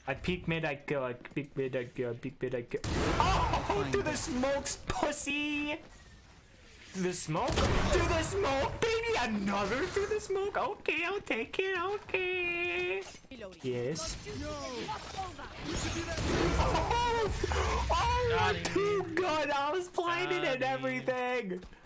I peek mid, I go. I peek mid, I go. I peek mid, I go. Oh, through the smokes, pussy! Through the smoke? Through the smoke, baby! Another through the smoke? Okay, I'll take it, okay. Yes. Oh, oh, too good! I was blinded and everything!